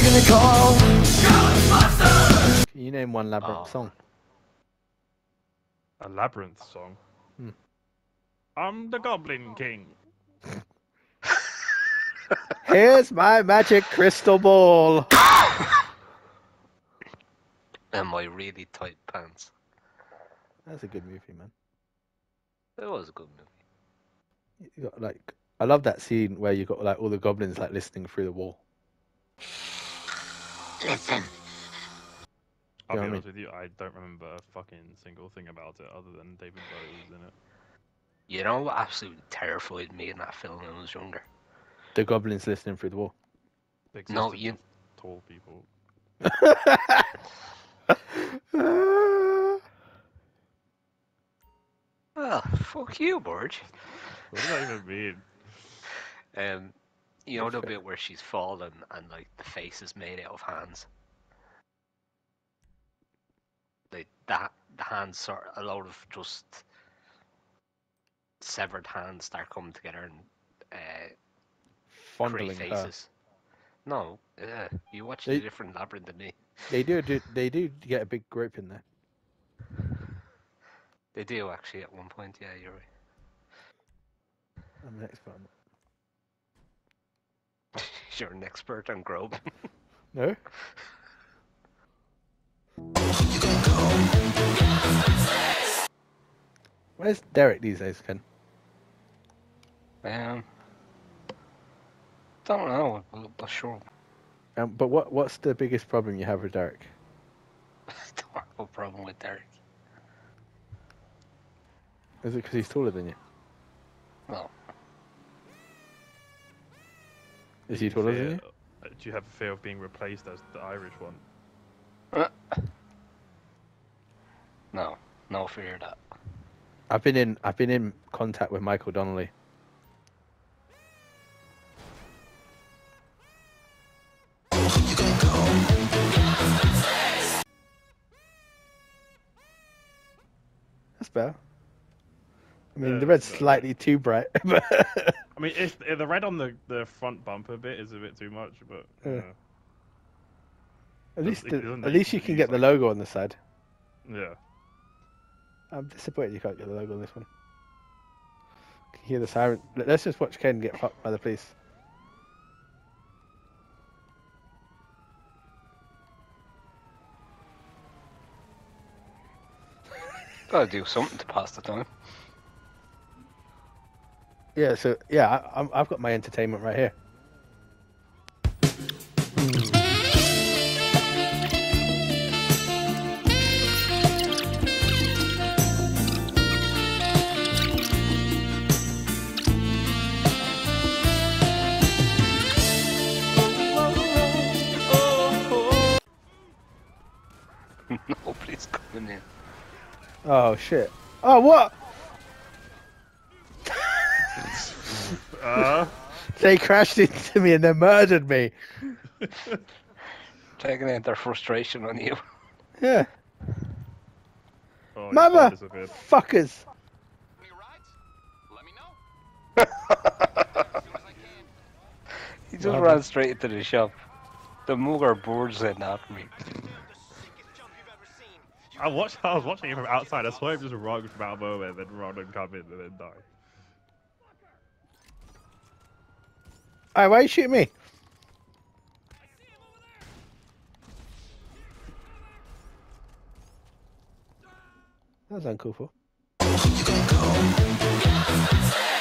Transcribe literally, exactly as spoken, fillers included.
gonna call? Can you name one Labyrinth Oh. song? A Labyrinth song. Hmm. I'm the Goblin King. Here's my magic crystal ball. And my really tight pants. That's a good movie, man. It was a good movie. You got like, I love that scene where you got like all the goblins like listening through the wall. Listen. I'll You know what be I honest with you, I don't remember a fucking single thing about it other than David Bowie was in it. You know what absolutely terrified me in that film when I was younger? The goblins listening through the wall. The No, existence you. of tall people. Oh, fuck you, Borge. What does that even mean? Um, you know That's the fair. bit where she's fallen and like the face is made out of hands. Like that, the hands sort a load of just severed hands start coming together and uh, Fondling create her. faces. No, yeah, you watched They- a different Labyrinth than me. They do, do. They do get a big group in there. They do actually at one point. Yeah, you're right. I'm an expert on that. You're an expert on Grobe. No? Where's Derek these days, Ken? Um, don't know, but, but sure. Um, but what what's the biggest problem you have with Derek? Don't have a problem with Derek. Is it because he's taller than you? No, Is he Do you taller than fear- you? uh, Do you have a fear of being replaced as the Irish one? no, no fear of that. I've been in I've been in contact with Michael Donnelly. That's better. I mean, Yeah, the red's it's better. slightly too bright, but I mean, it's, uh, the red on the, the front bumper bit is a bit too much, but Yeah. uh, at least it the, doesn't at need least to you can use, get the like- logo on the side. yeah. I'm disappointed you can't get the logo on this one. Can you hear the siren? Let- Let's just watch Ken get fucked by the police. Gotta do something to pass the time. Yeah, so yeah, I, I'm, I've got my entertainment right here. Nobody's coming in. Oh shit! Oh what? Uh, They crashed into me and then murdered me. Taking out their frustration on you. Yeah, oh, your mother car disappeared. fuckers. Any rides? Let me know. As soon as I can. He just What ran happened? straight into the shop. The mugger boards in after me. The sickest jump you've ever seen. I watched. I was watching it from outside. I saw him just run from out of nowhere, and then run and come in, and then die. Alright, why are you shooting me? That was uncalled for.